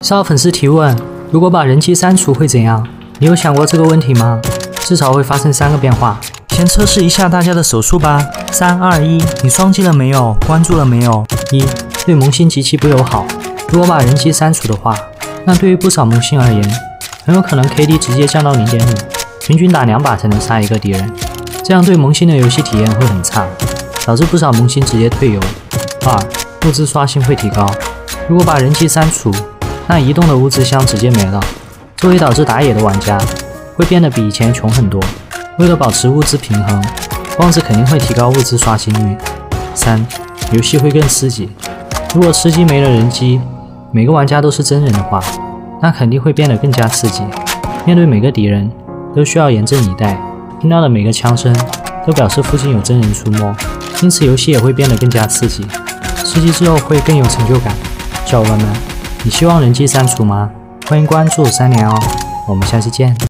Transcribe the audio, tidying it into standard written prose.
少粉丝提问：如果把人机删除会怎样？你有想过这个问题吗？至少会发生3个变化。 先测试一下大家的手速吧。3、2、1，你双击了没有？关注了没有 ？1. 对萌新极其不友好。如果把人机删除的话，那对于不少萌新而言，很有可能 KD 直接降到 0.5， 平均打2把才能杀一个敌人，这样对萌新的游戏体验会很差，导致不少萌新直接退游。2. 物资刷新会提高。如果把人机删除，那移动的物资箱直接没了，这会导致打野的玩家会变得比以前穷很多。为了保持物资平衡，棒子肯定会提高物资刷新率。3. 游戏会更刺激。如果吃鸡没了人机，每个玩家都是真人的话，那肯定会变得更加刺激。面对每个敌人，都需要严阵以待，听到的每个枪声都表示附近有真人出没，因此游戏也会变得更加刺激。吃鸡之后会更有成就感。小伙伴们，你希望人机删除吗？欢迎关注3连哦，我们下期见。